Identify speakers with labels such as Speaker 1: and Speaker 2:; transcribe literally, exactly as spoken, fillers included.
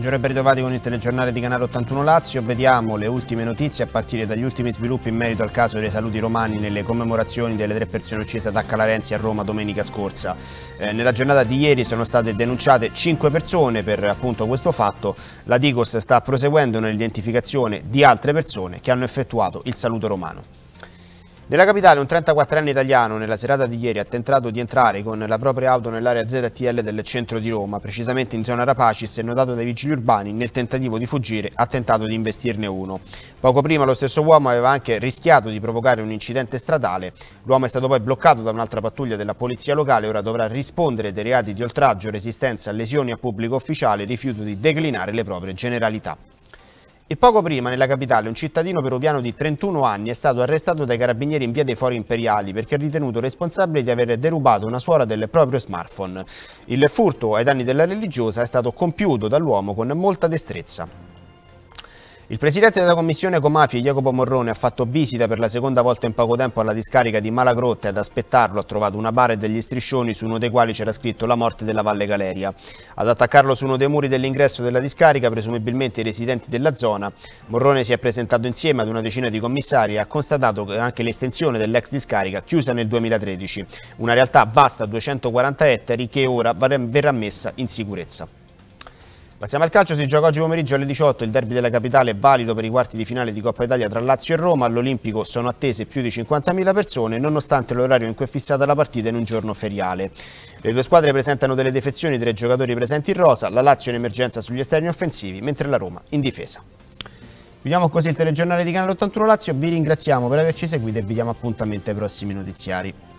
Speaker 1: Buongiorno e ben ritrovati con il telegiornale di Canale ottantuno Lazio. Vediamo le ultime notizie a partire dagli ultimi sviluppi in merito al caso dei saluti romani nelle commemorazioni delle tre persone uccise ad Acca Larenzi a Roma domenica scorsa. Eh, nella giornata di ieri sono state denunciate cinque persone per appunto questo fatto. La Digos sta proseguendo nell'identificazione di altre persone che hanno effettuato il saluto romano. Nella capitale un trentaquattrenne italiano nella serata di ieri ha tentato di entrare con la propria auto nell'area Z T L del centro di Roma, precisamente in zona Rapacis, e notato dai vigili urbani. Nel tentativo di fuggire ha tentato di investirne uno. Poco prima lo stesso uomo aveva anche rischiato di provocare un incidente stradale. L'uomo è stato poi bloccato da un'altra pattuglia della polizia locale e ora dovrà rispondere dei reati di oltraggio, resistenza, lesioni a pubblico ufficiale e rifiuto di declinare le proprie generalità. E poco prima nella capitale un cittadino peruviano di trentuno anni è stato arrestato dai carabinieri in via dei Fori Imperiali perché è ritenuto responsabile di aver derubato una suora del proprio smartphone. Il furto ai danni della religiosa è stato compiuto dall'uomo con molta destrezza. Il presidente della commissione Ecomafie, Jacopo Morrone, ha fatto visita per la seconda volta in poco tempo alla discarica di Malagrotta e ad aspettarlo ha trovato una bara e degli striscioni su uno dei quali c'era scritto "La morte della Valle Galeria". Ad attaccarlo su uno dei muri dell'ingresso della discarica, presumibilmente i residenti della zona, Morrone si è presentato insieme ad una decina di commissari e ha constatato anche l'estensione dell'ex discarica chiusa nel duemilatredici, una realtà vasta duecentoquaranta ettari che ora verrà messa in sicurezza. Passiamo al calcio, si gioca oggi pomeriggio alle diciotto, il derby della capitale è valido per i quarti di finale di Coppa Italia tra Lazio e Roma. All'Olimpico sono attese più di cinquantamila persone, nonostante l'orario in cui è fissata la partita in un giorno feriale. Le due squadre presentano delle defezioni tra i giocatori presenti in rosa, la Lazio in emergenza sugli esterni offensivi, mentre la Roma in difesa. Chiudiamo così il telegiornale di Canale ottantuno Lazio, vi ringraziamo per averci seguito e vi diamo appuntamento ai prossimi notiziari.